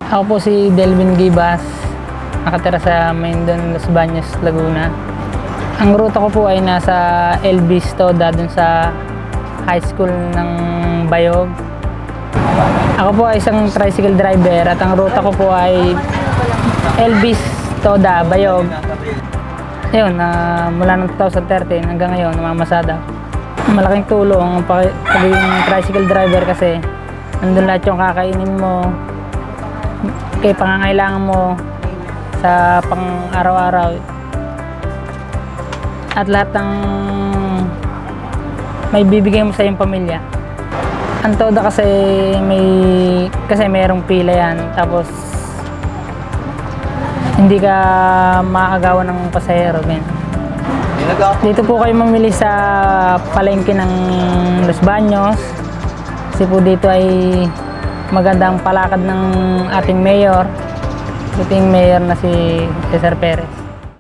Ako po si Delvin Gibas, nakatira sa Maindon, Los Baños, Laguna. Ang ruta ko po ay nasa Elvis Toda, dun sa high school ng Bayog. Ako po ay isang tricycle driver at ang ruta ko po ay Elvis Toda, Bayog. Ayun, mula ng 2013 hanggang ngayon, namamasada. Malaking tulong ang pagiging tricycle driver kasi nandun lahat yung kakainin mo, kay pangangailangan mo sa pang-araw-araw at lahat ng may bibigay mo sa iyong pamilya. Ang Toda kasi mayroong pila yan, tapos hindi ka maagawan ng pasahero. Dito po kayo mamili sa palengke ng Los Baños kasi po dito ay magandang palakad ng ating mayor, ating mayor na si Cesar Perez.